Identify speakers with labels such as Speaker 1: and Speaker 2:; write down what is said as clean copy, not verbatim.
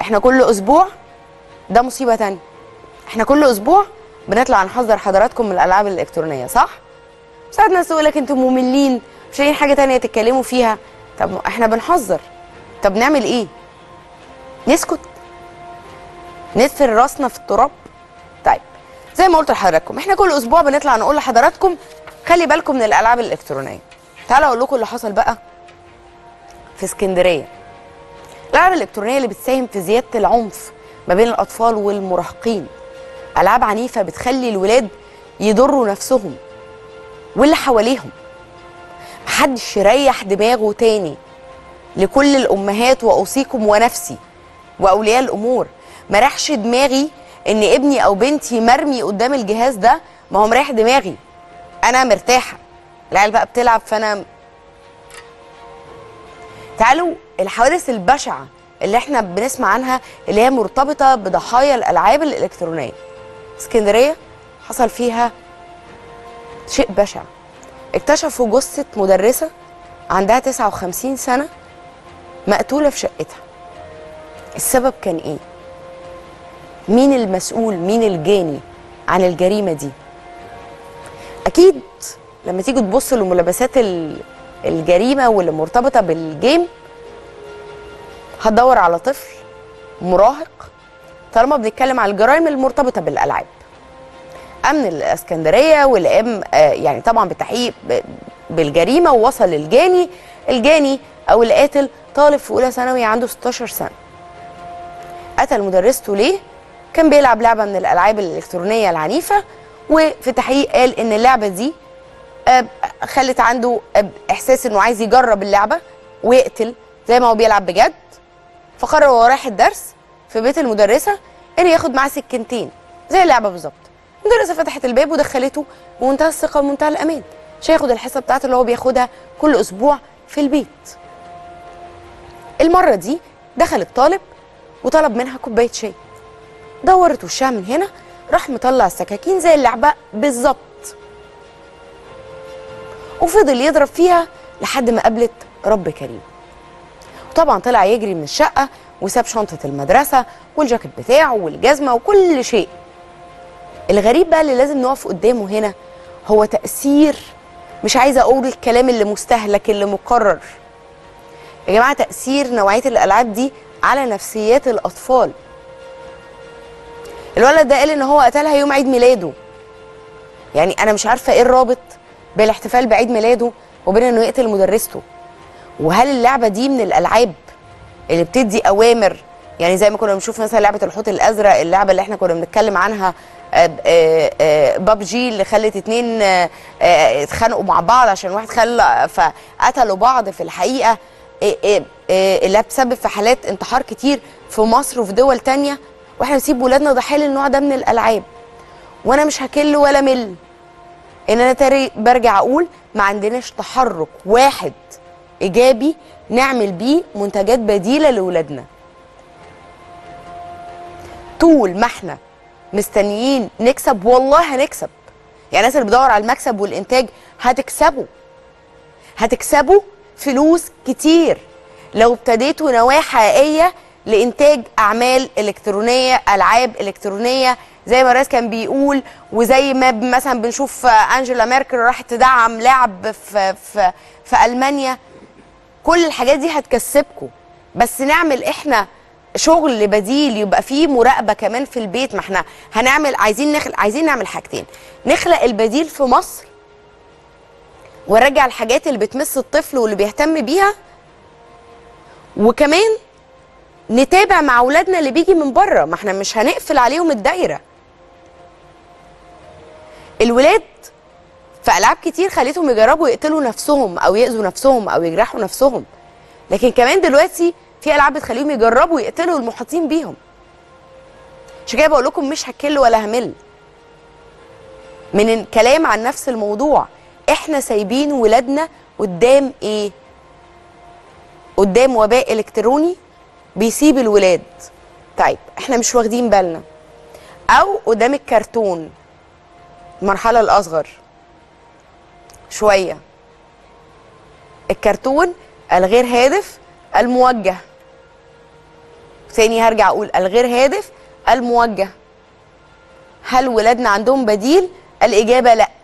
Speaker 1: احنا كل اسبوع، ده مصيبه تانية، احنا كل اسبوع بنطلع نحذر حضراتكم من الالعاب الالكترونيه، صح؟ ساعات ناس تقول لك انتوا مملين مش لاقيين حاجه تانية تتكلموا فيها. طب احنا بنحذر، طب نعمل ايه؟ نسكت؟ ندفن راسنا في التراب؟ طيب زي ما قلت لحضراتكم احنا كل اسبوع بنطلع نقول لحضراتكم خلي بالكم من الالعاب الالكترونيه. تعالوا اقول لكم اللي حصل بقى في اسكندريه. الالعاب الالكترونيه اللي بتساهم في زياده العنف ما بين الاطفال والمراهقين، العاب عنيفه بتخلي الولاد يضروا نفسهم واللي حواليهم. محدش يريح دماغه تاني. لكل الامهات واوصيكم ونفسي واولياء الامور، ما ريحش دماغي ان ابني او بنتي مرمي قدام الجهاز ده. ما هو مريح دماغي، انا مرتاحه، العيال بقى بتلعب فانا. تعالوا الحوادث البشعه اللي احنا بنسمع عنها اللي هي مرتبطه بضحايا الالعاب الالكترونيه. اسكندريه حصل فيها شيء بشع. اكتشفوا جثه مدرسه عندها 59 سنه مقتوله في شقتها. السبب كان ايه؟ مين المسؤول؟ مين الجاني عن الجريمه دي؟ اكيد لما تيجي تبص لملابسات الجريمه واللي مرتبطه بالجيم هتدور على طفل مراهق، طالما بنتكلم على الجرائم المرتبطه بالالعاب. امن الاسكندريه واللي قام يعني طبعا بالتحقيق بالجريمه ووصل للجاني. الجاني او القاتل طالب في اولى ثانوي عنده 16 سنه. قتل مدرسته ليه؟ كان بيلعب لعبه من الالعاب الالكترونيه العنيفه، وفي التحقيق قال ان اللعبه دي خلت عنده احساس انه عايز يجرب اللعبه ويقتل زي ما هو بيلعب بجد. فقرر وهو رايح الدرس في بيت المدرسه ان ياخد معاه سكينتين زي اللعبه بالظبط. المدرسه فتحت الباب ودخلته بمنتهى الثقه ومنتهى الامان عشان ياخد الحصه بتاعته اللي هو بياخدها كل اسبوع في البيت. المره دي دخل الطالب وطلب منها كوبايه شاي. دورت وشها من هنا، راح مطلع السكاكين زي اللعبه بالظبط وفضل يضرب فيها لحد ما قابلت رب كريم. وطبعا طلع يجري من الشقه وساب شنطه المدرسه والجاكيت بتاعه والجزمه وكل شيء. الغريب بقى اللي لازم نقف قدامه هنا هو تاثير، مش عايزه اقول الكلام اللي مستهلك اللي مقرر يا جماعه، تاثير نوعيه الالعاب دي على نفسيات الاطفال. الولد ده قال ان هو قتلها يوم عيد ميلاده. يعني انا مش عارفه ايه الرابط بين الاحتفال بعيد ميلاده وبين انه يقتل مدرسته. وهل اللعبه دي من الالعاب اللي بتدي اوامر؟ يعني زي ما كنا بنشوف مثلا لعبه الحوت الازرق، اللعبه اللي احنا كنا بنتكلم عنها بابجي اللي خلت اتنين اتخانقوا مع بعض عشان واحد خلى فقتلوا بعض في الحقيقه، اللي بتسبب في حالات انتحار كتير في مصر وفي دول تانية، واحنا نسيب ولادنا ضحايا للنوع ده من الالعاب. وانا مش هكل ولا مل ان انا برجع اقول ما عندناش تحرك واحد ايجابي نعمل بيه منتجات بديله لاولادنا. طول ما احنا مستنيين نكسب والله هنكسب. يعني الناس اللي بتدور على المكسب والانتاج هتكسبوا فلوس كتير لو ابتديتوا نواة حقيقيه لانتاج اعمال الكترونيه، العاب الكترونيه زي ما الرئيس كان بيقول، وزي ما مثلا بنشوف انجيلا ميركل راحت تدعم لعب في المانيا. كل الحاجات دي هتكسبكم، بس نعمل احنا شغل بديل يبقى فيه مراقبه كمان في البيت. ما احنا هنعمل عايزين نعمل حاجتين: نخلق البديل في مصر ونرجع الحاجات اللي بتمس الطفل واللي بيهتم بيها، وكمان نتابع مع اولادنا اللي بيجي من بره. ما احنا مش هنقفل عليهم الدايره. الولاد في العاب كتير خليتهم يجربوا يقتلوا نفسهم او يأذوا نفسهم او يجرحوا نفسهم، لكن كمان دلوقتي في العاب بتخليهم يجربوا يقتلوا المحيطين بيهم. عشان كده بقول لكم مش هكل ولا همل من الكلام عن نفس الموضوع. احنا سايبين ولادنا قدام ايه؟ قدام وباء الكتروني بيسيب الولاد. طيب احنا مش واخدين بالنا، او قدام الكرتون المرحله الاصغر شويه، الكرتون الغير هادف الموجه ثاني هرجع اقول الغير هادف، الموجه. هل ولادنا عندهم بديل؟ الاجابه لا.